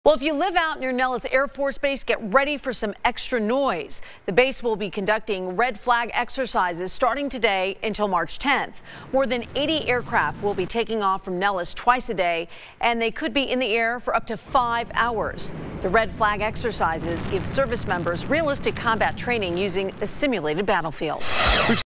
Well, if you live out near Nellis Air Force Base, get ready for some extra noise. The base will be conducting red flag exercises starting today until March 10th. More than 80 aircraft will be taking off from Nellis twice a day, and they could be in the air for up to 5 hours. The red flag exercises give service members realistic combat training using a simulated battlefield.